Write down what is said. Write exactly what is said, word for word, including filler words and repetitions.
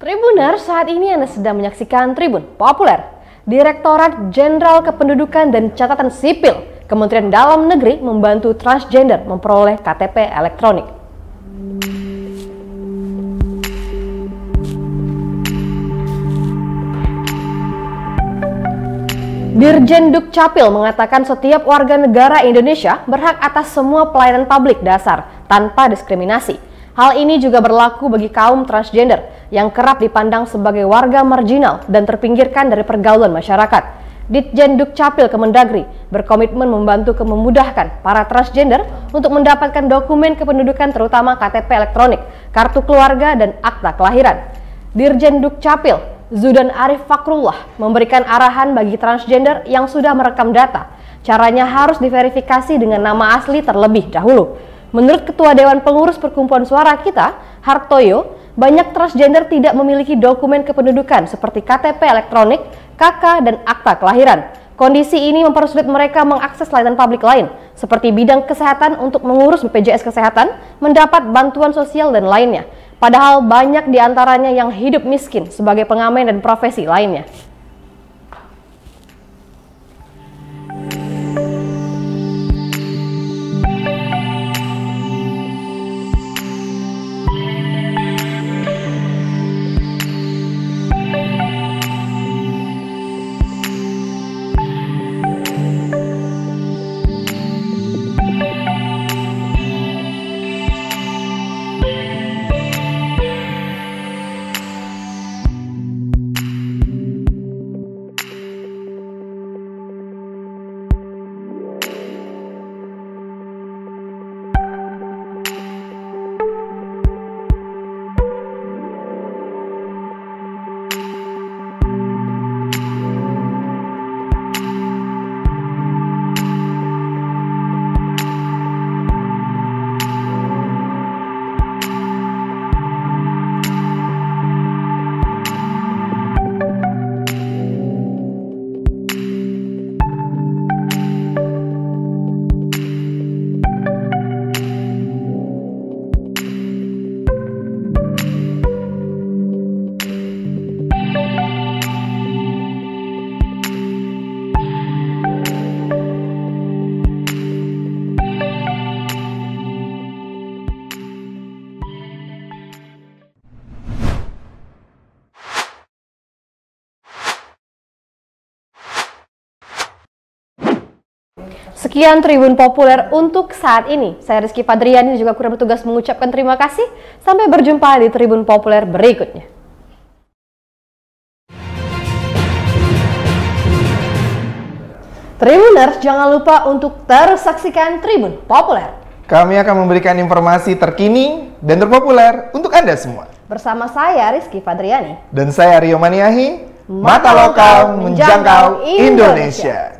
Tribuners, saat ini Anda sedang menyaksikan Tribun Populer. Direktorat Jenderal Kependudukan dan Catatan Sipil Kementerian Dalam Negeri membantu transgender memperoleh K T P elektronik. Dirjen Dukcapil mengatakan setiap warga negara Indonesia berhak atas semua pelayanan publik dasar tanpa diskriminasi. Hal ini juga berlaku bagi kaum transgender yang kerap dipandang sebagai warga marginal dan terpinggirkan dari pergaulan masyarakat. Ditjen Dukcapil Kemendagri berkomitmen membantu memudahkan para transgender untuk mendapatkan dokumen kependudukan terutama K T P elektronik, kartu keluarga, dan akta kelahiran. Dirjen Dukcapil Zudan Arif Fakrullah memberikan arahan bagi transgender yang sudah merekam data. Caranya harus diverifikasi dengan nama asli terlebih dahulu. Menurut Ketua Dewan Pengurus Perkumpulan Suara Kita, Hartoyo, banyak transgender tidak memiliki dokumen kependudukan seperti K T P elektronik, K K, dan akta kelahiran. Kondisi ini mempersulit mereka mengakses layanan publik lain, seperti bidang kesehatan untuk mengurus B P J S Kesehatan, mendapat bantuan sosial, dan lainnya. Padahal banyak di antaranya yang hidup miskin sebagai pengamen dan profesi lainnya. Sekian Tribun Populer untuk saat ini. Saya Rizky Fadriani juga kurang bertugas mengucapkan terima kasih. Sampai berjumpa di Tribun Populer berikutnya. Tribuners, jangan lupa untuk terus saksikan Tribun Populer. Kami akan memberikan informasi terkini dan terpopuler untuk Anda semua. Bersama saya Rizky Fadriani. Dan saya Rio Maniahi, Mata Lokal Menjangkau Indonesia.